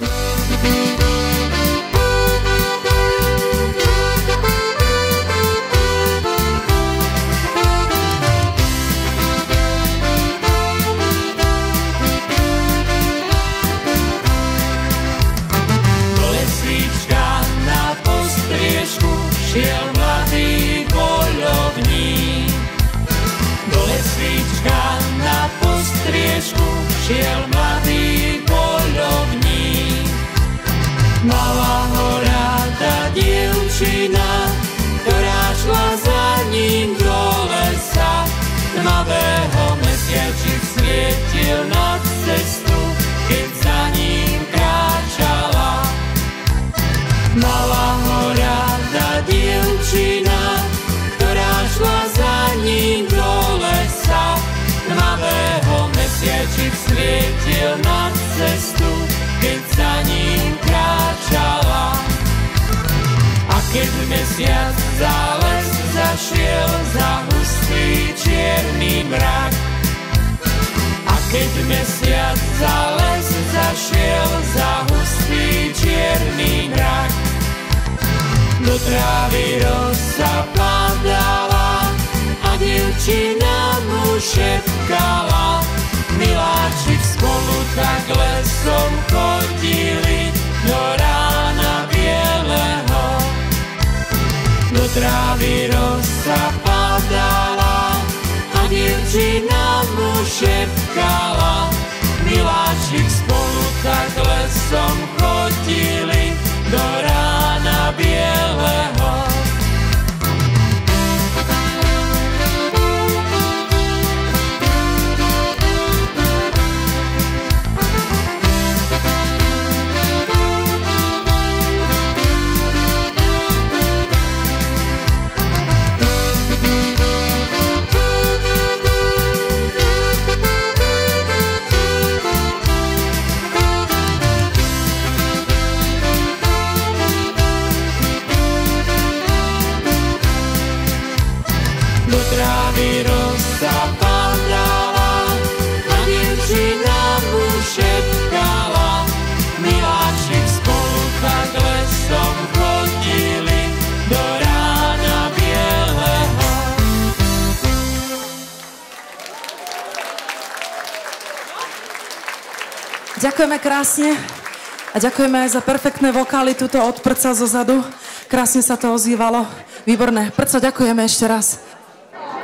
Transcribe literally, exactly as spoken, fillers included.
Šiel mladý poľovník, dole svíčka na postriežku, šiel mladý poľovník. Mala ho rada dievčina, ktorá šla za ním do lesa. Tmavého mesiačik svietil nad cestu, keď za ním kráčala. Mala ho rada dievčina, ktorá šla za ním do lesa. Tmavého mesiačik svietil nad cestu, keď za ním kráčala. A keď mesiac za les zašiel, za hustý čierny mrak. A keď mesiac za les zašiel, za hustý čierny mrak. Do trávy rosa padala a dievčina mu šepkala. Miláčik, spolu tak lesom chodili do rána bieleho. Do trávy rosa padala a dievčina mu šepkala. Miláčik, spolu tak lesom chodili do rána bieleho. Trávy rosa padala a dievčina mu šepkala. Miláčik, spolu tak lesom chodili do rána bieleho. Ďakujeme krásne a ďakujeme aj za perfektné vokály tuto od Prca zo zadu. Krásne sa to ozývalo. Výborné. Prco, ďakujeme ešte raz.